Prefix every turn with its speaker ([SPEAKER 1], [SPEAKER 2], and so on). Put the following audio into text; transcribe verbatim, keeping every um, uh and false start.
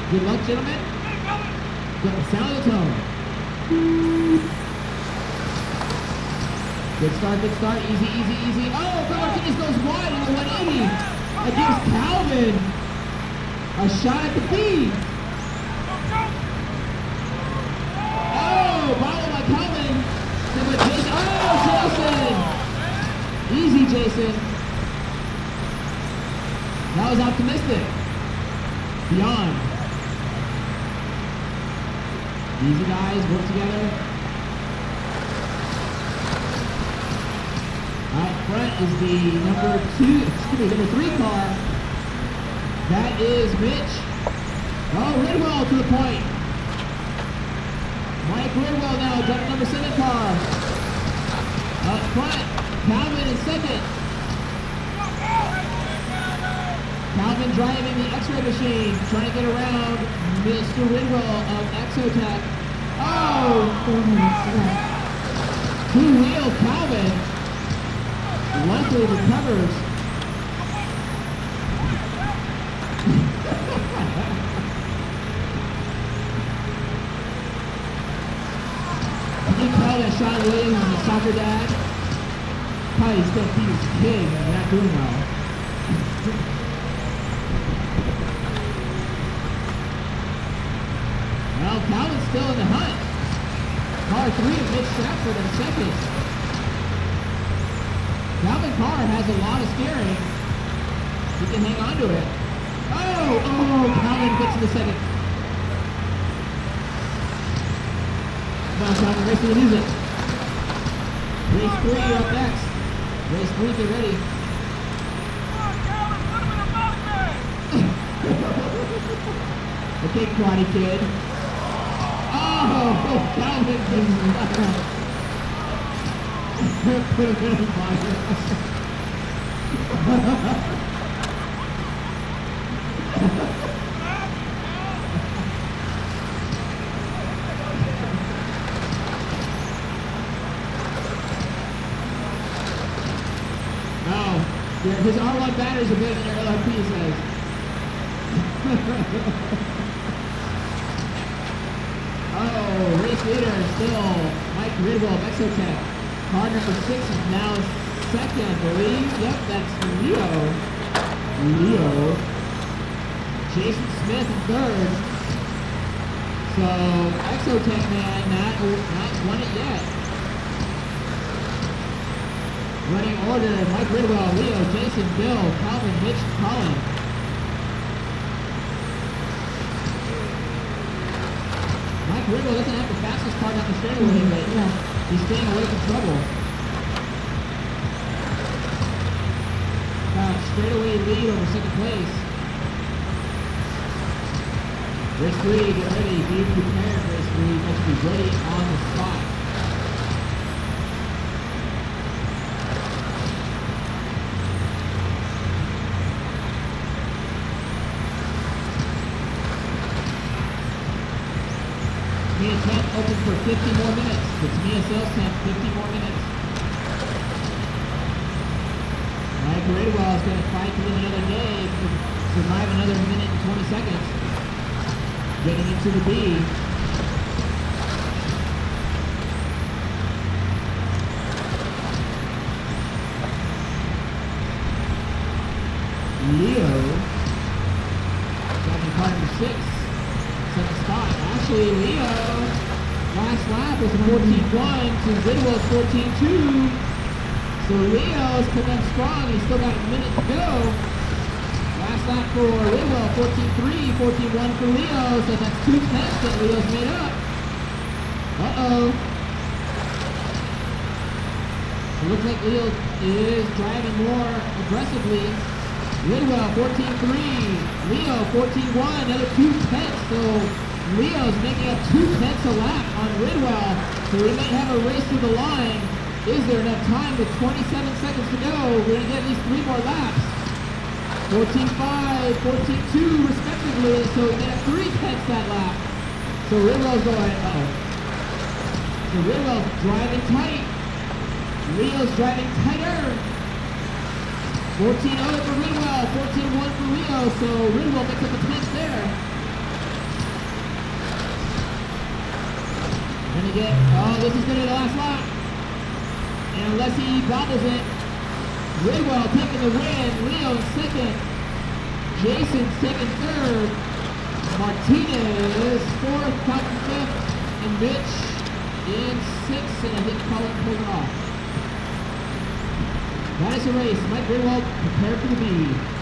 [SPEAKER 1] Good luck, gentlemen. Sound the tone. Good start, good start. Easy, easy, easy. Oh, Phil Martinez goes wide in the one eighty. That gives Calvin a shot at the feed. Oh, bottle by Calvin. Jason. Oh, Jason. Easy, Jason. That was optimistic. Beyond. Easy, guys. Work together. All right, front is the number two, excuse me, number three car. That is Mitch. Oh, Ridwell to the point. Mike Ridwell now, got number seven car. Up front, Calvin in second. Calvin driving the X-ray machine, trying to get around Mister Ridwell of Exotech. Oh! Two-wheel Calvin. Luckily recovers. Can you tell that Sean Williams is a soccer dad? Probably still beat his kid and they're not doing well. Well, Calvin's still in the hunt. Car three, Mitch Stratford in second. Calvin Carr has a lot of steering. He can hang on to it. Oh, oh, Calvin gets to the second. Come on, Calvin, race to the music. Race three, you're up next. Race three, get ready. Okay, Karate Kid. Oh, Calvin just put him in a fire. No, his R one batteries are better than your L R P says. Oh, race leader is still Mike Ridwell of Exotech. Car number six is now second, I believe. Yep, that's Leo. Leo. Jason Smith in third. So, Exotech man, not, not won it yet. Running order, Mike Ridwell, Leo, Jason, Bill, Calvin, Mitch, Colin. Mike Ridwell doesn't have the fastest car down the straightaway, but yeah, he's staying away from trouble. Uh, straightaway lead over second place. Race three, get ready. Be prepared, race three. You must be ready on the spot. Mia tent open for fifty more minutes. It's Mia sales tent, fifty more minutes. Mike Ridwell is going to fight to win another day to survive another minute and twenty seconds. Getting into the B. Leo, driving car number six. Second spot. Actually, Leo, last lap was fourteen one to Ridwell's fourteen two. So Leo's coming up strong. He's still got a minute to go. Last lap for Ridwell, fourteen three, fourteen one for Leo. So that's two tenths that Leo's made up. Uh-oh. It looks like Leo is driving more aggressively. Ridwell, fourteen three. Leo, fourteen one, another two tenths. So Leo's making up two tenths a lap on Ridwell. So we might have a race to the line. Is there enough time with twenty-seven seconds to go? We're going to get at least three more laps. fourteen five, fourteen two respectively. So we get three tenths that lap. So Ridwell's going, uh-oh. So Ridwell's driving tight. Leo's driving tighter. fourteen oh for Ridwell, fourteen one for Leo, so Ridwell makes up a tenth there. get, oh, this is going to be the last lap. And unless he bobbles it, Ridwell taking the win, Leo in second, Jason taking third, Martinez fourth, Cotton fifth, and Mitch in sixth, and I think Colin pulled it off. That is a race. Mike Ridwell prepared for the B.